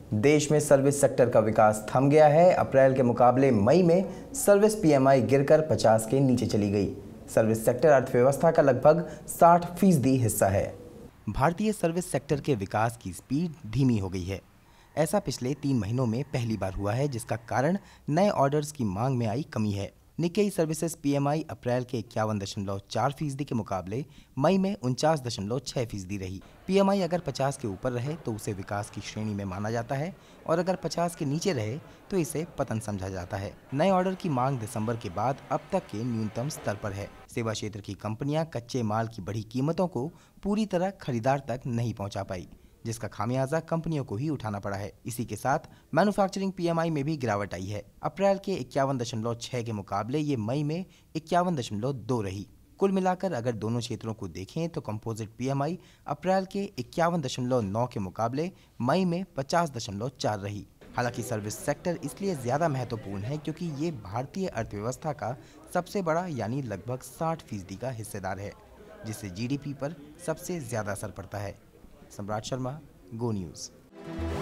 देश में service sector का विकास थम गया है। अप्रैल के मुकाबले मई में सर्विस पीएमआई गिरकर 50 के नीचे चली गई। सर्विस सेक्टर अर्थव्यवस्था का लगभग 60% हिस्सा है। भारतीय सर्विस सेक्टर के विकास की स्पीड धीमी हो गई है। ऐसा पिछले 3 महीनों में पहली बार हुआ है, जिसका कारण नए ऑर्डर्स की मांग में आई कमी है। निक्केई सर्विसेज पीएमआई अप्रैल के 51.4% के मुकाबले मई में 49.6% रही। पीएमआई अगर 50 के ऊपर रहे तो उसे विकास की श्रेणी में माना जाता है और अगर 50 के नीचे रहे तो इसे पतन समझा जाता है। नए ऑर्डर की मांग दिसंबर के बाद अब तक के न्यूनतम स्तर पर है। सेवा क्षेत्र की कंपनियां कच्चे माल की बढ़ी कीमतों को पूरी तरह खरीदार तक नहीं पहुंचा पाई, जिसका खामियाजा कंपनियों को ही उठाना पड़ा है। इसी के साथ मैन्युफैक्चरिंग पीएमआई में भी गिरावट आई है। अप्रैल के 51.6 के मुकाबले ये मई में 51.2 रही। कुल मिलाकर अगर दोनों क्षेत्रों को देखें तो कंपोजिट पीएमआई अप्रैल के 51.9 के मुकाबले मई में 50.4 रही। हालांकि सर्विस सेक्टर इसलिए ज्यादा महत्वपूर्ण है क्योंकि ये भारतीय अर्थव्यवस्था का सबसे बड़ा यानी लगभग 60% का हिस्सेदार है, जिससे जीडीपी पर सबसे ज्यादा असर पड़ता है। सम्राट शर्मा, गो न्यूज़।